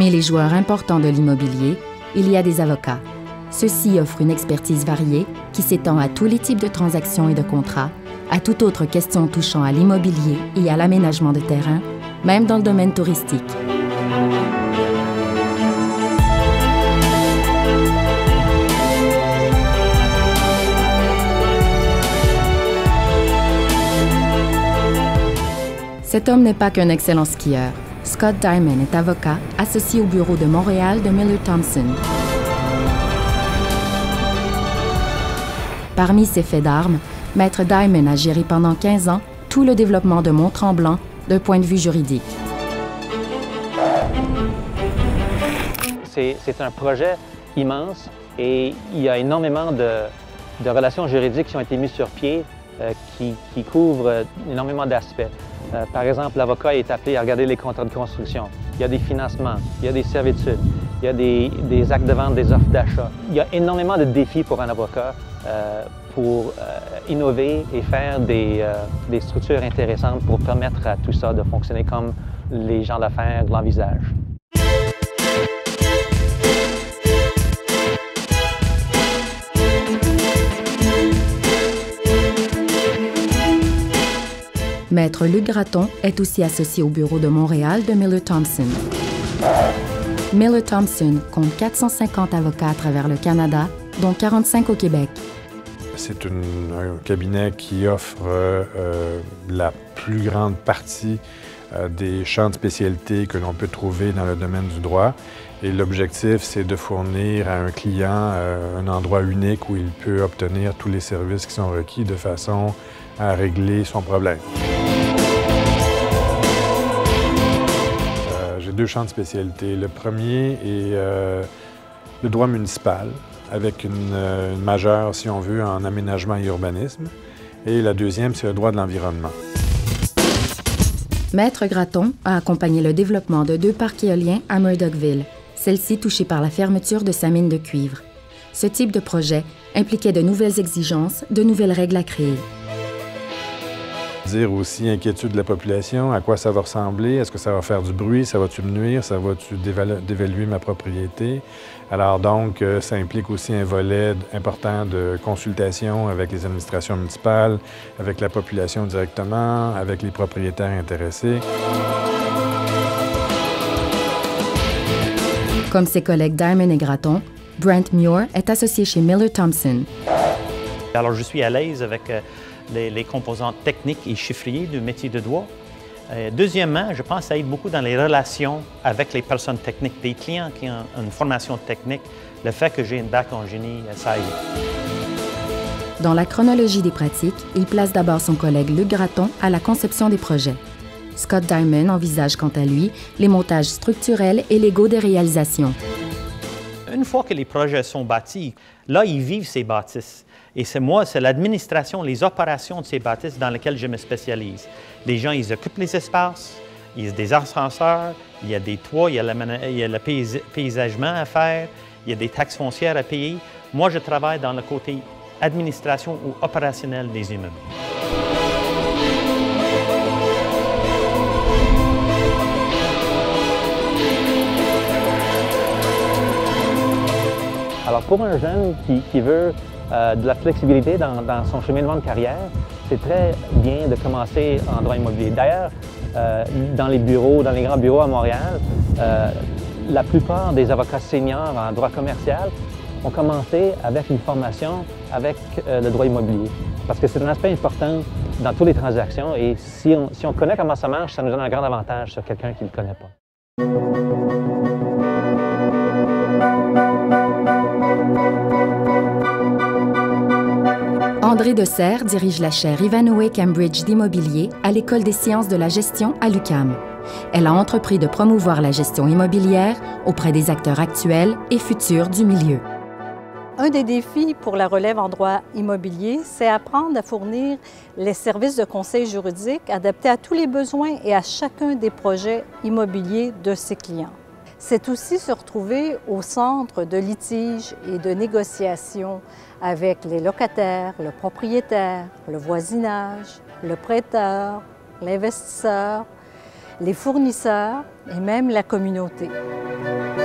Parmi les joueurs importants de l'immobilier, il y a des avocats. Ceux-ci offrent une expertise variée qui s'étend à tous les types de transactions et de contrats, à toute autre question touchant à l'immobilier et à l'aménagement de terrain, même dans le domaine touristique. Cet homme n'est pas qu'un excellent skieur. Scott Diamond est avocat, associé au bureau de Montréal de Miller Thomson. Parmi ses faits d'armes, Maître Diamond a géré pendant 15 ans tout le développement de Mont-Tremblant d'un point de vue juridique. C'est un projet immense et il y a énormément de relations juridiques qui ont été mises sur pied qui couvrent énormément d'aspects. Par exemple, l'avocat est appelé à regarder les contrats de construction. Il y a des financements, il y a des servitudes, il y a des actes de vente, des offres d'achat. Il y a énormément de défis pour un avocat pour innover et faire des structures intéressantes pour permettre à tout ça de fonctionner comme les gens d'affaires l'envisagent. Maître Luc Gratton est aussi associé au bureau de Montréal de Miller Thomson. Miller Thomson compte 450 avocats à travers le Canada, dont 45 au Québec. C'est un cabinet qui offre la plus grande partie des champs de spécialité que l'on peut trouver dans le domaine du droit. Et l'objectif, c'est de fournir à un client un endroit unique où il peut obtenir tous les services qui sont requis de façon à régler son problème. J'ai deux champs de spécialité. Le premier est le droit municipal, avec une majeure, si on veut, en aménagement et urbanisme. Et la deuxième, c'est le droit de l'environnement. Maître Gratton a accompagné le développement de 2 parcs éoliens à Murdochville, celle-ci touchée par la fermeture de sa mine de cuivre. Ce type de projet impliquait de nouvelles exigences, de nouvelles règles à créer. Dire aussi inquiétude de la population, à quoi ça va ressembler, est-ce que ça va faire du bruit, ça va-tu me nuire, ça va-tu dévaluer ma propriété. Alors donc, ça implique aussi un volet important de consultation avec les administrations municipales, avec la population directement, avec les propriétaires intéressés. Comme ses collègues Diamond et Gratton, Brent Muir est associé chez Miller Thomson. Alors, je suis à l'aise avec les composantes techniques et chiffriers du métier de droit. Deuxièmement, je pense que ça aide beaucoup dans les relations avec les personnes techniques, des clients qui ont une formation technique. Le fait que j'ai une bac en génie, ça aide. Dans la chronologie des pratiques, il place d'abord son collègue Luc Gratton à la conception des projets. Scott Diamond envisage quant à lui les montages structurels et légaux des réalisations. Une fois que les projets sont bâtis, là, ils vivent ces bâtisses. Et c'est l'administration, les opérations de ces bâtisses dans lesquelles je me spécialise. Les gens, ils occupent les espaces, il y a des ascenseurs, il y a des toits, il y a le paysagement à faire, il y a des taxes foncières à payer. Moi, je travaille dans le côté administration ou opérationnel des immeubles. Alors, pour un jeune qui veut de la flexibilité dans son cheminement de carrière, c'est très bien de commencer en droit immobilier. D'ailleurs, dans les grands bureaux à Montréal, la plupart des avocats seniors en droit commercial ont commencé avec une formation avec le droit immobilier. Parce que c'est un aspect important dans toutes les transactions et si on connaît comment ça marche, ça nous donne un grand avantage sur quelqu'un qui ne le connaît pas. André Desserre dirige la chaire Ivanhoe Cambridge d'immobilier à l'École des sciences de la gestion à l'UQAM. Elle a entrepris de promouvoir la gestion immobilière auprès des acteurs actuels et futurs du milieu. Un des défis pour la relève en droit immobilier, c'est apprendre à fournir les services de conseil juridique adaptés à tous les besoins et à chacun des projets immobiliers de ses clients. C'est aussi se retrouver au centre de litiges et de négociations avec les locataires, le propriétaire, le voisinage, le prêteur, l'investisseur les fournisseurs et même la communauté.